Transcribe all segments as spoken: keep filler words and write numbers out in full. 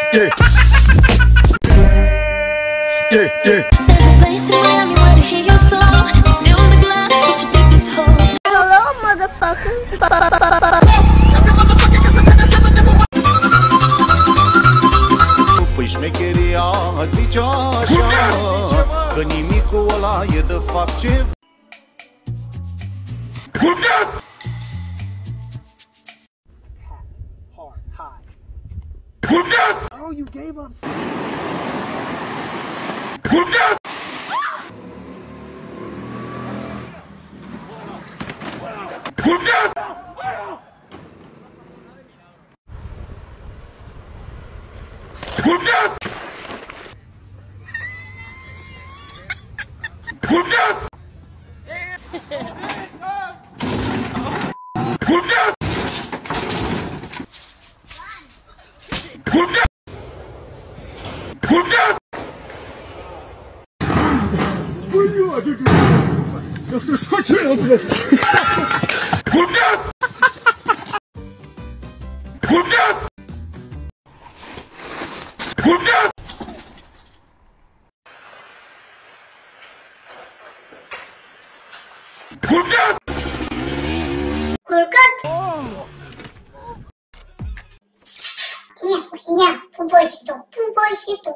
Yeah. Yeah, yeah. There's a place in Miami where to hear your soul. Fill the glass, such a deepest hole. Hello, motherfucker. Păi șmecheria zice așa, că nimicul ăla e de fapt ce... Oh, you gave up. Я хотел, блядь! Culcat! Ia, ia, pupă și tu, pupă și tu.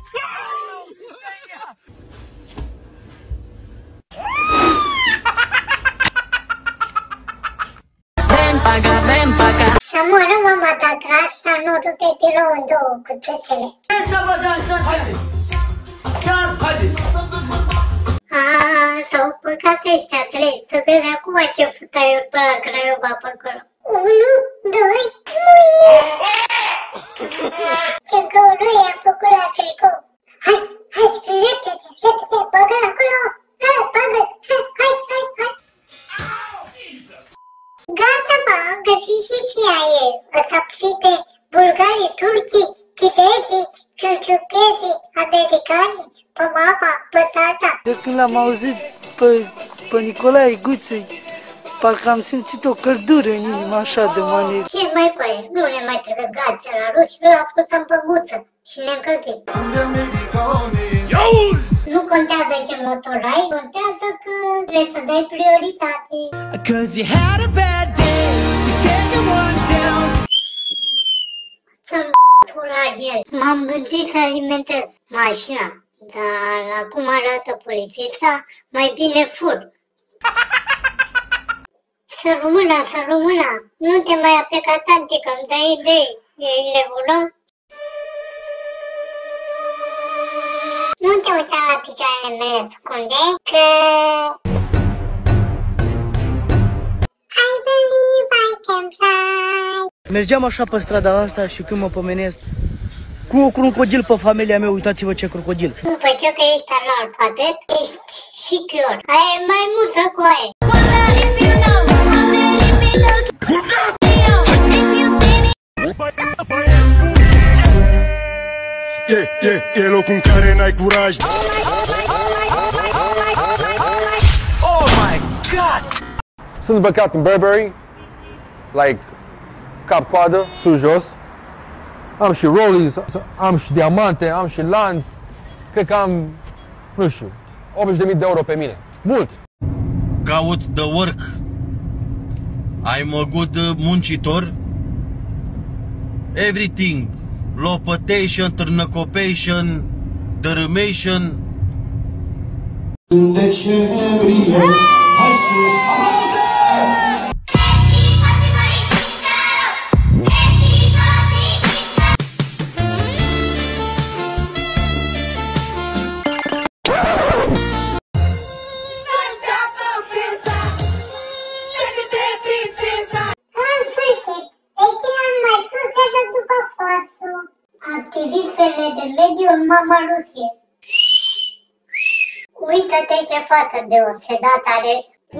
Să moară mama ta acasă, nu rupe birou în două cu țățele. Să vă dansăm! Haide! Aaa, s-au păcat ăștia trei, să vezi acum ce futaiuri pe la Craiova pe acolo. Unu, doi, trei! Ce găurui a făcut la tricou. Hai, hai, repede, repede, băgă-l acolo! Hai, băgă-l, hai, hai, hai, hai! Gata, bă, am găsit și C I A. Ăsta prinde bulgarii, turcii, chinezii, ciuciuchezii, americanii, pe mama, pe tata. De când l-am auzit pe, pe Nicolae Guței, parcă am simțit o căldură în inimă așa de manieră. Ce mai coaie? Nu ne mai trebuie gaze la ruși, îl ascultăm pe guță și ne încălzim. Nu contează ce motor ai, contează că trebuie să dai prioritate. Să-mi pula el. M-am gândit să alimentez mașina, dar acum arată polițista, mai bine full. Să rămână, să rămână, nu te mai apleca tantică, îmi dai idei, e nebună? Nu te uita la picioarele mele scunde, că... I believe I can fly. Mergeam așa pe strada asta și când mă pomenesc cu un crocodil pe familia mea, uitați-vă ce crocodil. După ce că ești analfabet, ești și chior. Aia e mai multă coaie. Yeah, yeah, e locul în care n-ai curaj. Oh my god! Sunt băcat în Burberry, like cap-coadă, sus-jos. Am și rollies, am și diamante, am și lanți. Cred că am, nu știu, optzeci de mii de euro pe mine. Mult! Caut the work. I'm a good muncitor. Everything. Lopătation, târnăcopation, dărâmation. Activistele de mediu în mama Rusie. Uită-te ce față de obsedat are.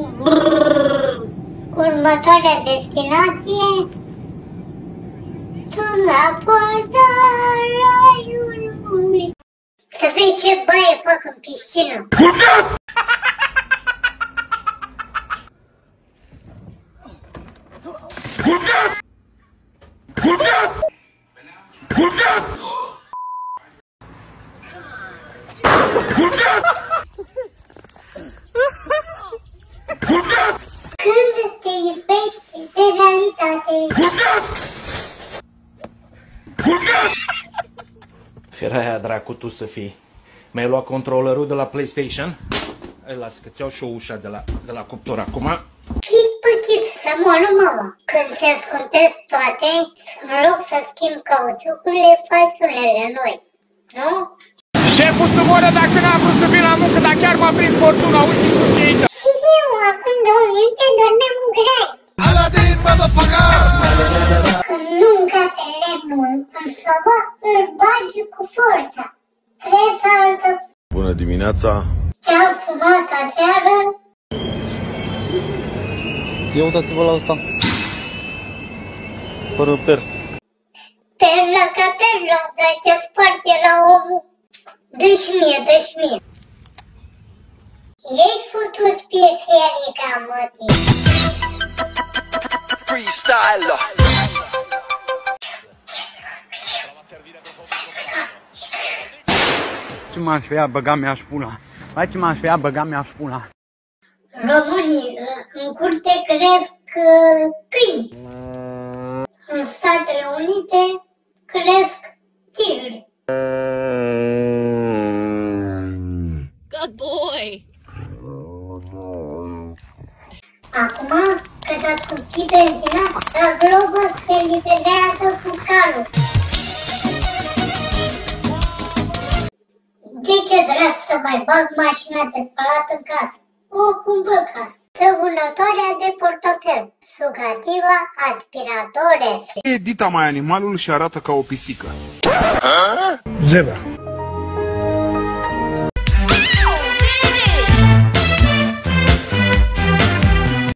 Următoarea destinație. Sunt la poarta raiului. Să vezi ce baie fac în piscină. Culcat! Culcat! Culcat! Fiera aia, dracu, tu să fii. Mi-ai luat controllerul de la PlayStation? Îi las că ți-au și o ușa de la, de la cuptor acum. Chit pe chit să moară mama. Când se ascuntesc toate, în loc să schimb cauciucurile, faci unele noi. Nu? Șeful să moară dacă n-am vrut să vin la muncă, dar chiar m-a prins fortuna, uite cu ce aici. Și eu, acum două minute, dormeam în grajd. Când nu încape lemnul în soba, îl bagi cu forța. Trebuie altă. Bună dimineața! Ce-am fumat aseară? Ia uitați-vă la ăsta. Fără per. Perla ca perla, dar ce sparte la omul. Dă-și mie, dă-și mie. Ei futut pieserica, mătii. Freestyler. Ce m-aș fi ia, băga mi-aș pula. Hai, ce m-aș fi ia, băga mi-aș pula. Românii în curte cresc uh, câini. În Statele Unite cresc tigri. Good boy. Acum, că s-a scumpit benzina, la globă se livrează cu calul. De ce dracu să mai bag mașina de spălat în casă? O cumpăr casă. Săvânătoarea de portofel. Sugativa aspiratores. Edita mai animalul și arată ca o pisică. Zebra.